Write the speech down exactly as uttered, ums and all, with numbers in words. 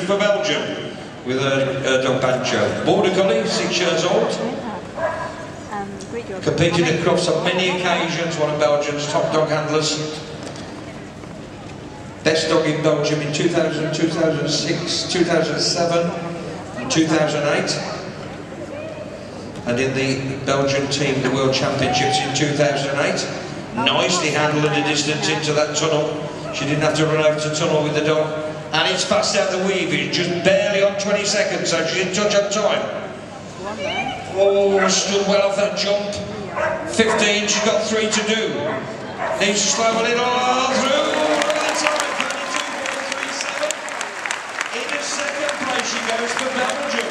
for Belgium with a, a dog banjo. Border Collie, six years old. Competed at Crufts on many occasions, one of Belgium's top dog handlers. Best dog in Belgium in two thousand, two thousand six, two thousand seven and two thousand eight. And in the Belgian team, the World Championships in two thousand eight. Nicely handled at a distance into that tunnel. She didn't have to run over to tunnel with the dog. And it's fast out the weave, it's just barely on twenty seconds, so she didn't touch up time. Oh, stood well off that jump. fifteen, she's got three to do. Needs to slow a little through. In a second place she goes for Belgium.